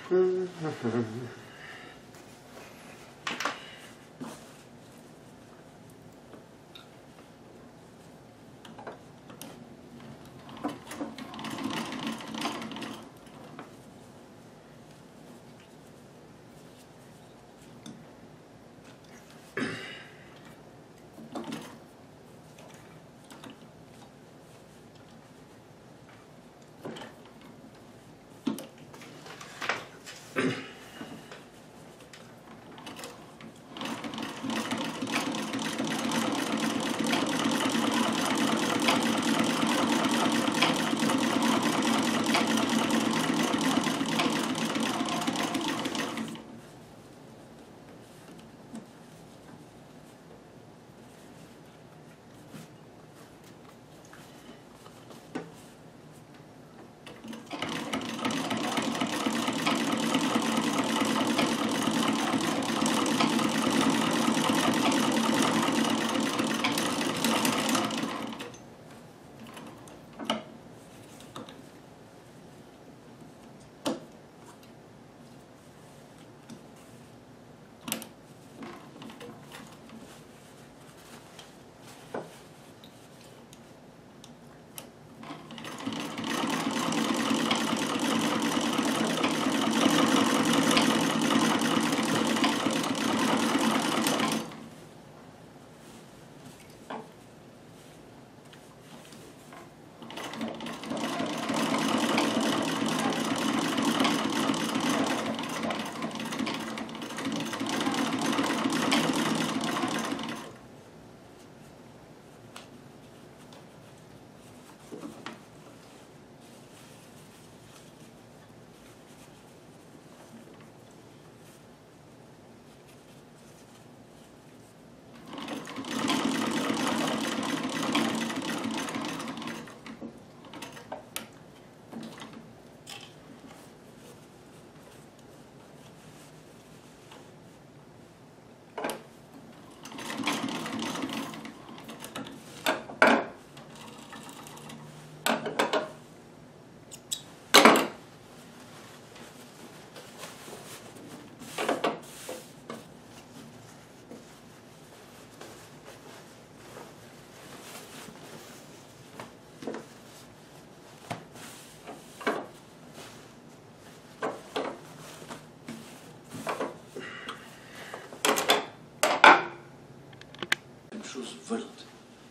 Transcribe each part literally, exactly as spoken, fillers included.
Volante.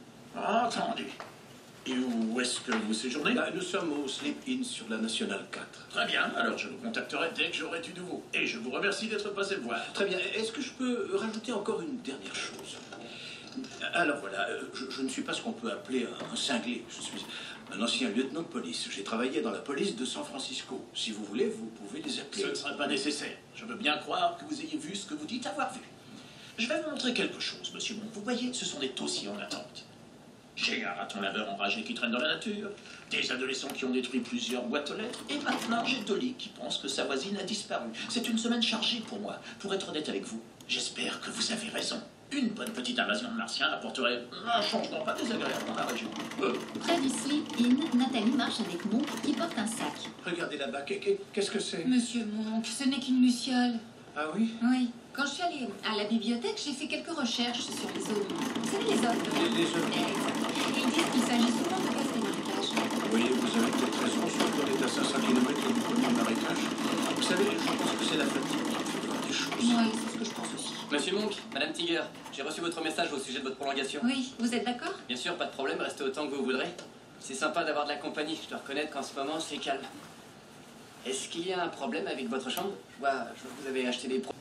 Entendu. Et où est-ce que vous séjournez? Là, nous sommes au Sleep Inn sur la Nationale quatre. Très bien, alors je vous contacterai dès que j'aurai du nouveau. Et je vous remercie d'être passé me voir. Très bien. Est-ce que je peux rajouter encore une dernière chose? Alors voilà, je, je ne suis pas ce qu'on peut appeler un, un cinglé. Je suis un ancien lieutenant de police. J'ai travaillé dans la police de San Francisco. Si vous voulez, vous pouvez les appeler. Ce ne serait pas nécessaire. Je veux bien croire que vous ayez vu ce que vous dites avoir vu. Je vais vous montrer quelque chose, monsieur Monk. Vous voyez, ce sont des dossiers en attente. J'ai un raton laveur enragé qui traîne dans la nature, des adolescents qui ont détruit plusieurs boîtes aux lettres, et maintenant j'ai Dolly qui pense que sa voisine a disparu. C'est une semaine chargée pour moi. Pour être honnête avec vous, j'espère que vous avez raison. Une bonne petite invasion de martiens apporterait un changement pas désagréable dans la région. Euh. Près du Sleep Inn, Nathalie marche avec Monk qui porte un sac. Regardez là-bas, qu'est-ce que c'est? Monsieur Monk, ce n'est qu'une luciole. Ah oui? Oui. Quand je suis allée à la bibliothèque, j'ai fait quelques recherches sur les zones. Vous savez, les zones. Les, les zones. Et ils disent qu'il s'agit souvent de casser les marécages. Vous voyez, vous avez peut-être raison, surtout on est à cinq cents kilomètres du premier marécage. Vous savez, je pense que c'est la fatigue qui fait voir des choses. Oui, c'est ce que je pense aussi. Monsieur Monk, Madame Tiger, j'ai reçu votre message au sujet de votre prolongation. Oui, vous êtes d'accord? Bien sûr, pas de problème, restez autant que vous voudrez. C'est sympa d'avoir de la compagnie, je dois reconnaître qu'en ce moment, c'est calme. Est-ce qu'il y a un problème avec votre chambre? Je vois, je vois que vous avez acheté des produits.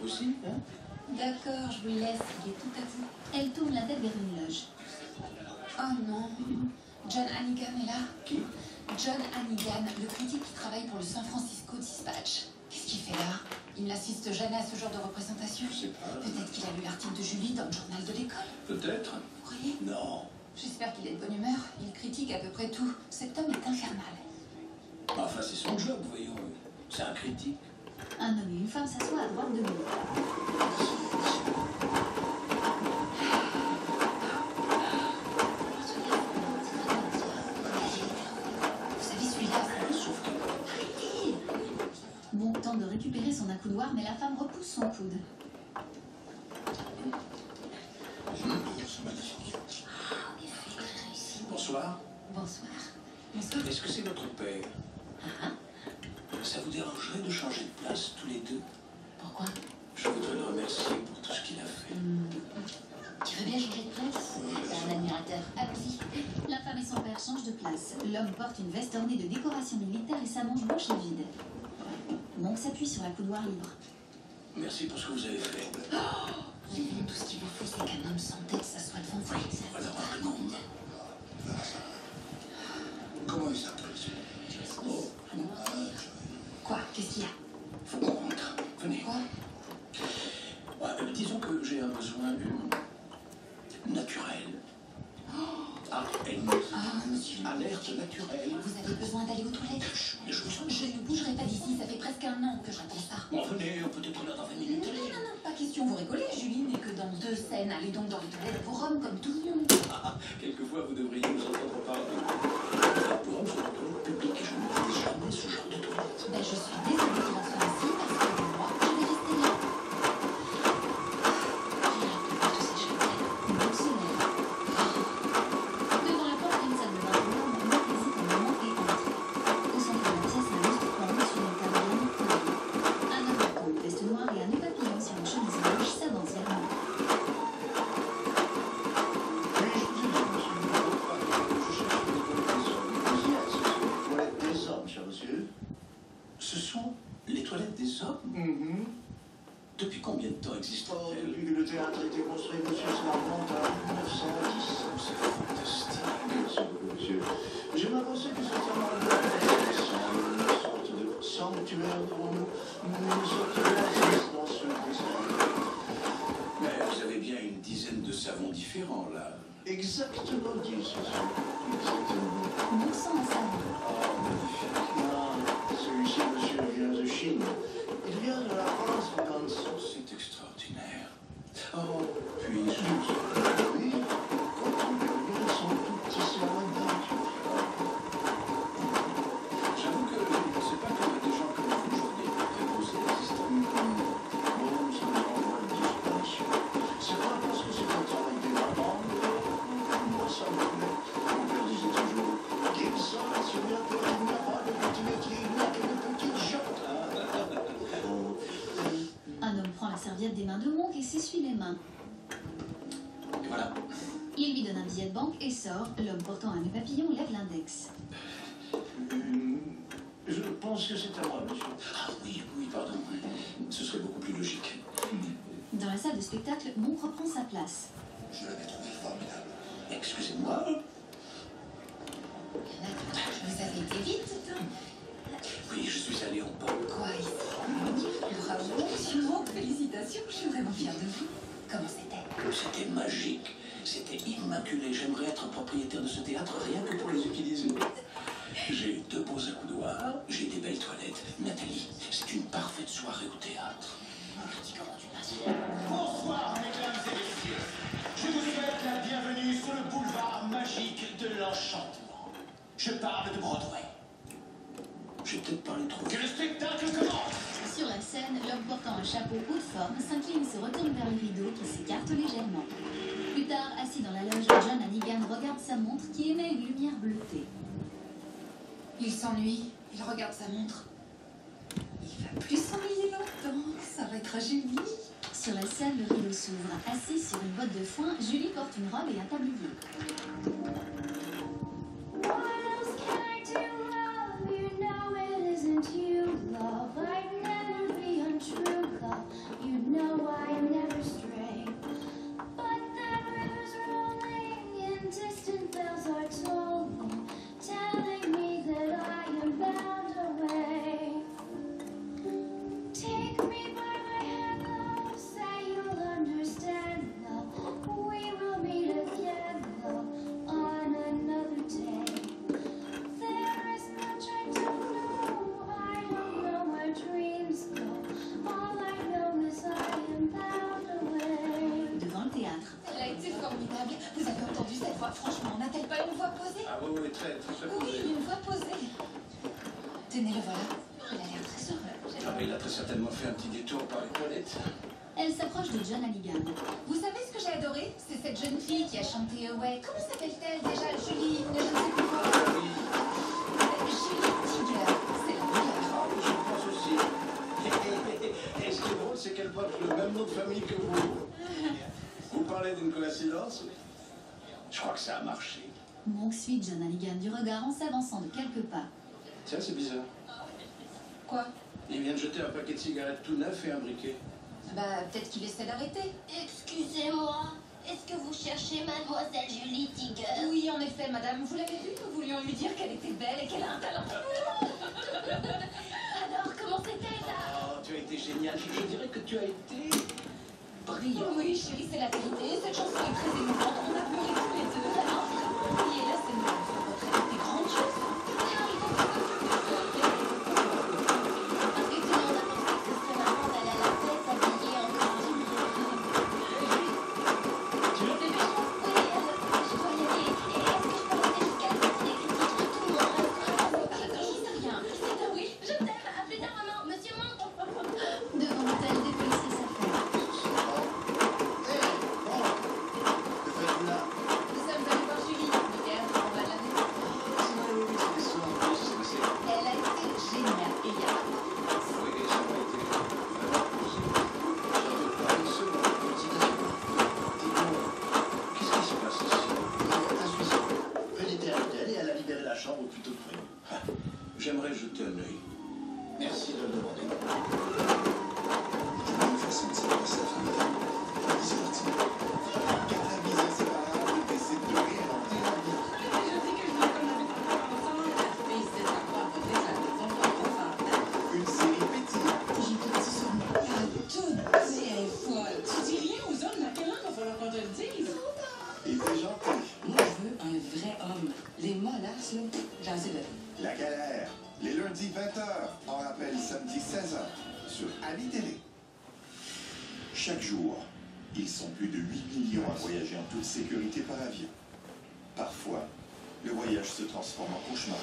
aussi, hein? D'accord, je vous laisse, il est tout à vous. Elle tourne la tête vers une loge. Oh non, John Hannigan est là. Qui? John Hannigan, le critique qui travaille pour le San Francisco Dispatch. Qu'est-ce qu'il fait là? Il n'assiste jamais à ce genre de représentation. Je sais pas. Peut-être qu'il a lu l'article de Julie dans le journal de l'école. Peut-être. Vous croyez? Non. J'espère qu'il est de bonne humeur. Il critique à peu près tout. Cet homme est infernal. Enfin, c'est son job, voyons. C'est un critique. Un homme et une femme s'assoient à droite de lui. Vous savez, celui-là, Sauf que... arrêtez! Bon, tente de récupérer son accoudoir, mais la femme repousse son coude. C'est magnifique. Ah, en effet, très réussi. Bonsoir. Bonsoir. Bonsoir. Est-ce que c'est votre père? Ah, Ça vous dérangerait de changer de place tous les deux? pourquoi? Je voudrais le remercier pour tout ce qu'il a fait. Hmm. Tu veux bien changer de place? T'es un admirateur. Allons-y. La femme et son père changent de place. L'homme porte une veste ornée de décorations militaires et sa manche blanche est vide. Monk s'appuie sur un coudoir libre. Merci pour ce que vous avez fait. Levin, tout ce qu'il vous faut, c'est qu'un homme sans tête s'assoit devant vous. Alors, un homme. Comment il s'appelle? Oh, Quoi? Qu'est-ce qu'il y a? faut qu'on rentre. Venez. Quoi? Ouais, euh, disons que j'ai un besoin euh, naturel. Ah, elle me Ah, monsieur. alerte naturelle. Vous avez besoin d'aller aux toilettes? Mais je vous en Je ne bougerai pas d'ici, ça fait presque un an que j'attends ça. Bon, venez, on peut être là dans vingt Non, minutes. non, non, non, pas question, vous rigolez, Julie n'est que dans deux scènes. Allez donc dans les toilettes pour hommes comme tout le monde. Ah, quelquefois, vous devriez nous entendre parler. Pour homme, sur le toilette publique, je ne fais jamais ce genre de toilette. Ben, je suis désolée qu'il en soit ainsi parce que moi, je vais rester là. J'ai un peu tous ces cheveux. Une se lève. Devant la porte d'une salle de bain, l'homme hésite un moment et entre. Au centre de la pièce, un lustre pendu sur une table ronde collée. Un homme en une veste noire et un nœud papillon sur une chemise blanche s'avance vers lui. Oui, je vous ai dit, monsieur. Je cherche les toilettes des hommes. Cher monsieur. Ce sont les toilettes des hommes? Mhm. Depuis combien de temps Oh, existent-elles? depuis que le théâtre a été construit, monsieur, cela remonte à mille neuf cent dix. C'est fantastique. Merci beaucoup, monsieur. J'aimerais penser que c'est un endroit une sorte de sanctuaire pour nous, une sorte d'oasis dans ce désert. Mais vous avez bien une dizaine de savons différents, là. Exactement dit, monsieur. Exactement. Monk sent un savon. Oh, magnifique. Ah, celui-ci, monsieur, vient de Chine. Il vient de la France, madame. C'est extraordinaire. Oh, puis-je... Oui, quand on regarde son tout petit salon gratuit. J'avoue que je ne pensais pas qu'il y avait des gens comme vous, je n'ai pas proposé l'existence. Bon, nous sommes en voie de disparition. C'est pas parce que c'est un travail dégradant, mais moi ça me plaît. Mon père disait toujours, Gibson, si bien que il n'y a pas de petit métier, il n'y a que de petites gens. Un homme prend la serviette des mains de Monk et s'essuie les mains. Et voilà. Il lui donne un billet de banque et sort. L'homme portant un nœud papillon lève l'index. Hum, Je pense que c'est à moi, monsieur. Ah oui, oui, pardon. Ce serait beaucoup plus logique. Dans la salle de spectacle, Monk reprend sa place. Je l'avais trouvé formidable. Excusez-moi. Vous avez été vite. Oui, je suis allé en pop. Quoi ici? Bravo, monsieur Monk, félicitations, je suis vraiment fière de vous. Comment c'était? C'était magique. C'était immaculé. J'aimerais être propriétaire de ce théâtre rien que pour les utiliser. J'ai deux beaux accoudoirs, j'ai des belles toilettes. Nathalie, c'est une parfaite soirée au théâtre. Bonsoir, mesdames et messieurs. Je vous souhaite la bienvenue sur le boulevard magique de l'enchantement. Je parle de Broadway. J'ai peut-être parlé trop. Que le spectacle commence. Sur la scène, l'homme portant un chapeau haut de forme s'incline et se retourne vers le rideau qui s'écarte légèrement. Plus tard, assis dans la loge, John Hannigan regarde sa montre qui émet une lumière bleutée. Il s'ennuie, il regarde sa montre. Il va plus s'ennuyer longtemps, ça va être joli. Sur la scène, le rideau s'ouvre. Assise sur une botte de foin, Julie porte une robe et un tablier. You know posé? Ah oui, oui, très, très, très Oui, posé. une fois posé. Tenez, le voilà. Il a l'air très heureux. Ah, mais il a très certainement fait un petit détour par les toilettes. Elle s'approche de John Hannigan. Vous savez ce que j'ai adoré? C'est cette jeune fille qui a chanté Away. Comment s'appelle-t-elle déjà? Julie, je ne sais plus quoi. Ah oui. Julie Tiger. C'est la meilleure. Ah oui, je pense aussi. Et ce qui est drôle, c'est qu'elle porte le même nom de famille que vous. Vous parlez d'une coïncidence? Je crois que ça a marché. Monk suit John Hannigan du regard en s'avançant de quelques pas. Tiens, c'est bizarre. Quoi? Il vient de jeter un paquet de cigarettes tout neuf et un briquet. Bah, peut-être qu'il essaie d'arrêter. Excusez-moi, est-ce que vous cherchez mademoiselle Julie Tiger? Oui, en effet, madame. Vous l'avez vu? Nous voulions lui dire qu'elle était belle et qu'elle a un talent. Alors, comment c'était là? Oh, tu as été génial. Je, je dirais que tu as été brillant. Oui, chérie, c'est la vérité. Cette chanson est très émouvante. On a pleuré tous les deux. Alors, oui, et là, c'est nous. Votre elle était grandiose. Effectivement, on a pensé que ce serait marrant d'aller à la fête habillée en costume. Tu veux tes péchés? Oui, euh, je dois y aller. Et est-ce que je peux rester jusqu'à la sortie des critiques? Tout le monde reste. Attends, j'y sais rien. C'est un oui, je t'aime. À plus tard, maman. Monsieur Monk. Devant elle, des policiers s'affairent. Nous sommes allés voir Julie. Miguel, on va la mettre. Elle a été géniale. Et il y a Oui, ça m'a été vraiment plaisir. J'avais pas une seconde de hésitation. Dis-moi, qu'est-ce qui se passe ici? Un suicide. Elle était à l'hôtel et elle a libéré la chambre au plus tôt que prévu. Ah, j'aimerais jeter un œil. Merci de le demander. Une façon de s'adresser à la famille. C'est parti. Quatre amis inséparables décident de réinventer la vie. Je dis que je voulais qu'on avait pas ensemble. Et c'est à quoi de la maison pour enfants. Une série pétillante. J'ai tout dit sur moi. Tout dit est folle. Tu dis rien aux hommes, dans quel an va falloir qu'on te le dise? Et très gentil. Moi, je veux un vrai homme. Les mollasses, là, j'en sais de La galère. Les lundis vingt heures. En rappel samedi seize heures. Sur Ali Télé. Chaque jour, ils sont plus de huit millions à voyager en toute sécurité par avion. Parfois, le voyage se transforme en cauchemar.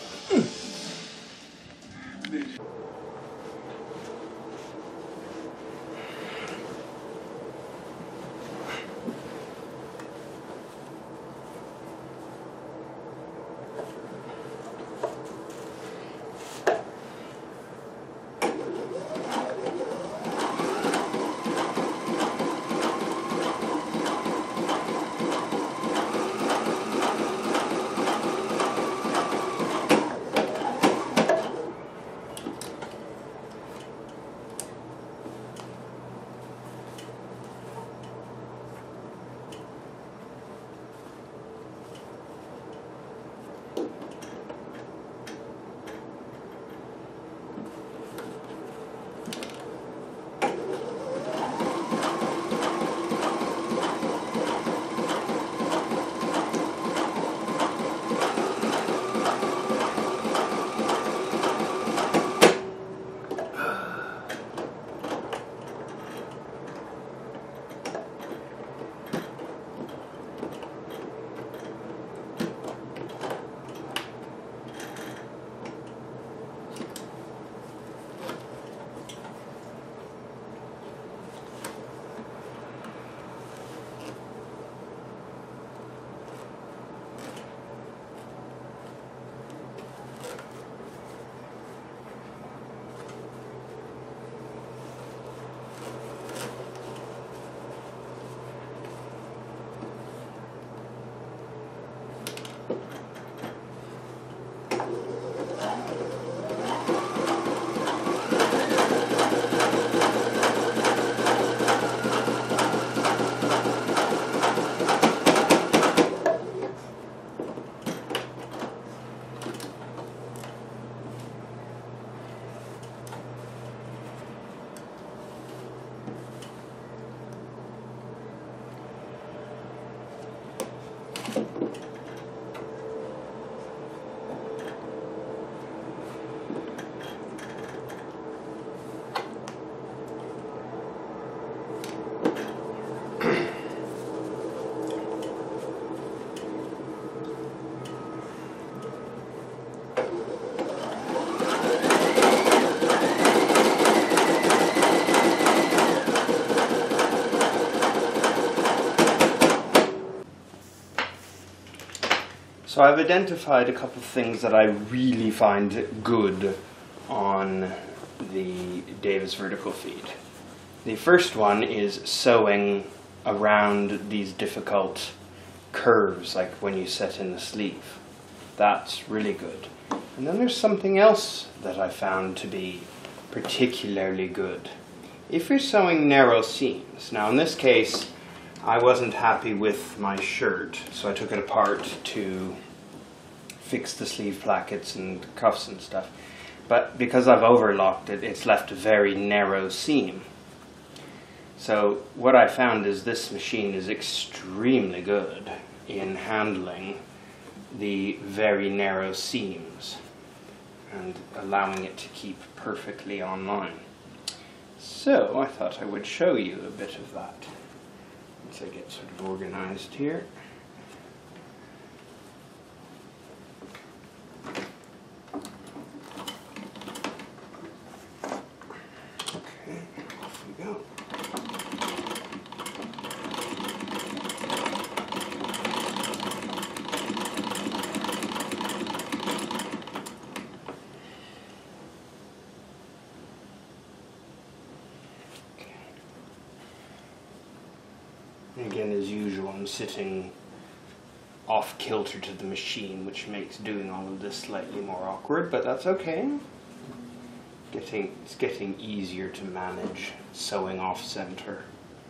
So I've identified a couple of things that I really find good on the Davis vertical feed. The first one is sewing around these difficult curves, like when you set in the sleeve. That's really good. And then there's something else that I found to be particularly good. If you're sewing narrow seams, now in this case I wasn't happy with my shirt, so I took it apart to fix the sleeve plackets and cuffs and stuff. But because I've overlocked it, it's left a very narrow seam. So what I found is this machine is extremely good in handling the very narrow seams and allowing it to keep perfectly on line. So I thought I would show you a bit of that. Once I get sort of organized here. Okay, off we go. Again, as usual, I'm sitting off kilter to the machine, which makes doing all of this slightly more awkward, but that's okay. Getting, it's getting easier to manage sewing off center.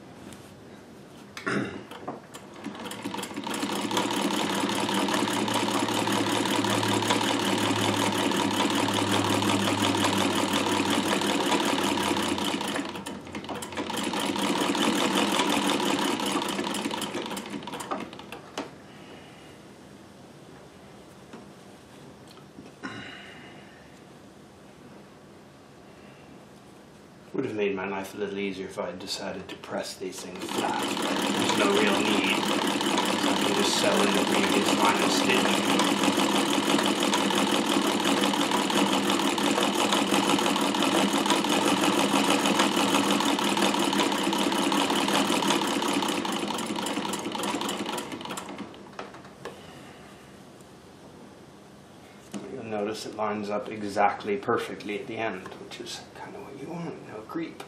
Would have made my life a little easier if I had decided to press these things flat. There's no real need. I can just sew in the previous line of stitch. You'll notice it lines up exactly perfectly at the end, which is kind of what you want, no creep.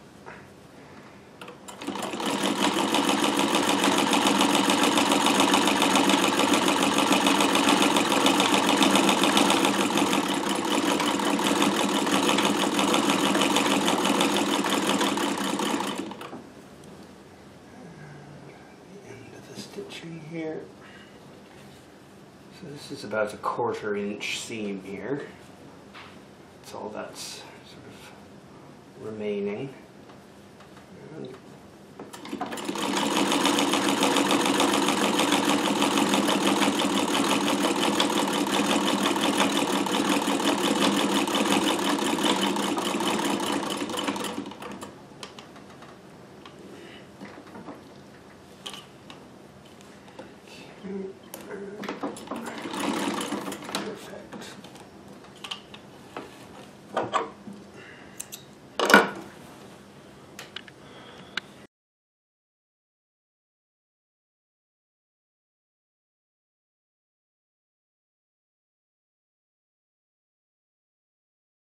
Here. So this is about a quarter inch seam here. That's all that's sort of remaining. And